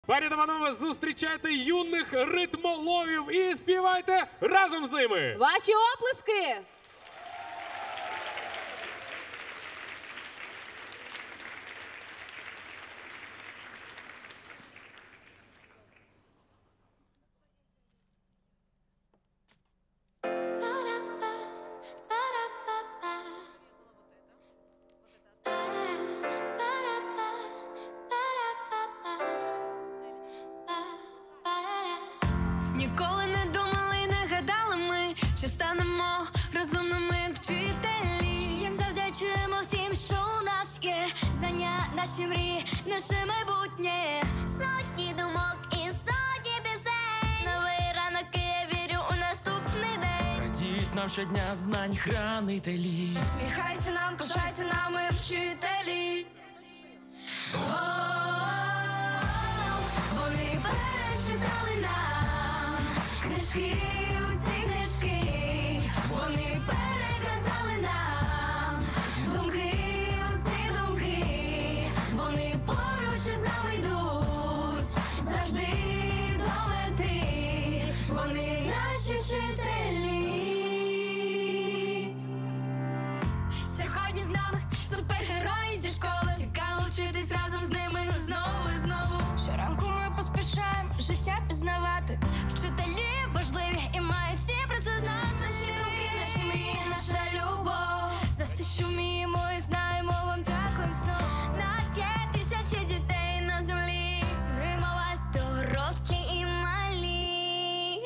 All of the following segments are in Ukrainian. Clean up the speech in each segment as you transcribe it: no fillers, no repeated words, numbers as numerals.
Пані та панове, зустрічайте юних ритмоловів і співайте разом з ними! Ваші оплески! Ніколи не думали, не гадали ми, що станемо розумними, як вчителі. Їм завдячуємо всім, що у нас є. Знання, наші мрії, наше майбутнє. Сотні думок і сотні пісень. Новий ранок, і я вірю у наступний день. Радіють нам щодня знань хранителі. Сміхайся нам, пишайся нами, вчителі. Вони перечитали нам книжки, усі книжки. Вони переказали нам думки, усі думки. Вони поруч із нами йдуть, завжди до мети. Вони наші вчителі. Сьогодні з нами супергерої зі школи. Цікаво вчитись разом з ними знову і знову. Щоранку ми поспішаємо життя пізнавати. Вчителі важливі і мають всі про це знати. Наші думки, наші мрії, наша любов. За все, що вміємо і знаємо, вам дякуємо знову. Нас є тисячі дітей на землі. Цінуємо вас, дорослі і малі.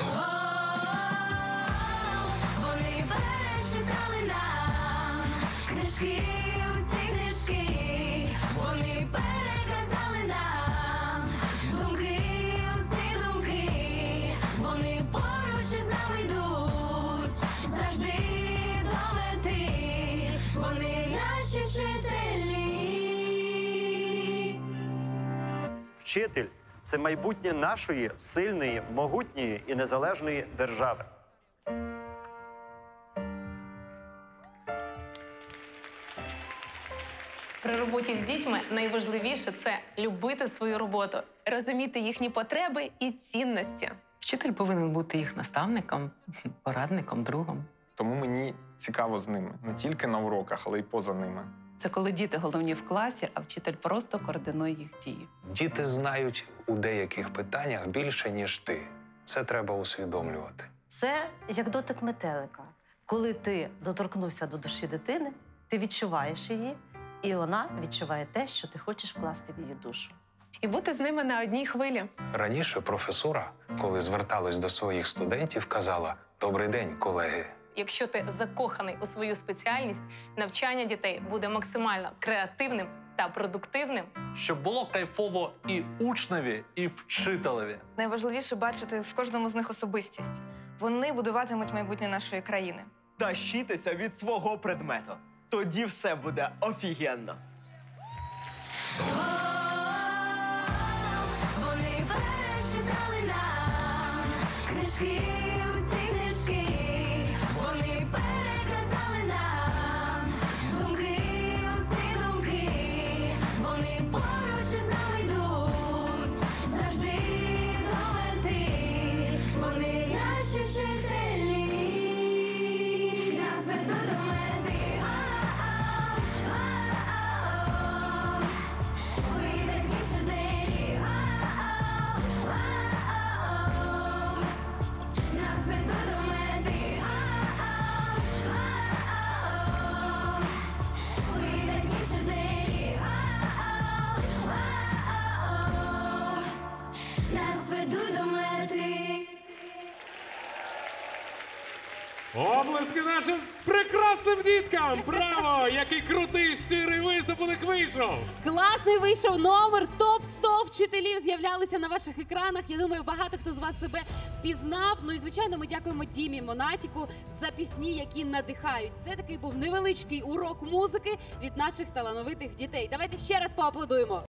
Вони перечитали нам книжки, усі книжки. Вони переказали нам думки, усі думки. Вони поруч із нами йдуть, завжди до мети. Вони наші вчителі. Вчитель – це майбутнє нашої сильної, могутньої і незалежної держави. При роботі з дітьми найважливіше – це любити свою роботу. Розуміти їхні потреби і цінності. Вчитель повинен бути їх наставником, порадником, другом. Тому мені цікаво з ними. Не тільки на уроках, але й поза ними. Це коли діти головні в класі, а вчитель просто координує їх дії. Діти знають у деяких питаннях більше, ніж ти. Це треба усвідомлювати. Це як дотик метелика. Коли ти доторкнувся до душі дитини, ти відчуваєш її, і вона відчуває те, що ти хочеш вкласти в її душу. І бути з ними на одній хвилі. Раніше професура, коли зверталась до своїх студентів, казала «Добрий день, колеги». Якщо ти закоханий у свою спеціальність, навчання дітей буде максимально креативним та продуктивним. Щоб було кайфово і учневі, і вчителеві. Найважливіше бачити в кожному з них особистість. Вони будуватимуть майбутнє нашої країни. Тащітеся від свого предмету. Тоді все буде офігенно. Вони перечитали нам книжки, усі книжки. Вони переказали нам думки, усі думки. Вони поруч із нами йдуть, завжди до мети. Вони наші вчителі. Нас ведуть до мети. Видатні вчителі. Нас ведуть до мети. Видатні вчителі. Нас ведуть до мети. Оплески нашим прекрасним діткам! Браво! Який крутий, щирий виступ у них вийшов! Класний вийшов номер, топ-100 вчителів з'являлися на ваших екранах. Я думаю, багато хто з вас себе впізнав. Ну і, звичайно, ми дякуємо Дімі Монатіку за пісні, які надихають. Це такий був невеличкий урок музики від наших талановитих дітей. Давайте ще раз поаплодуємо.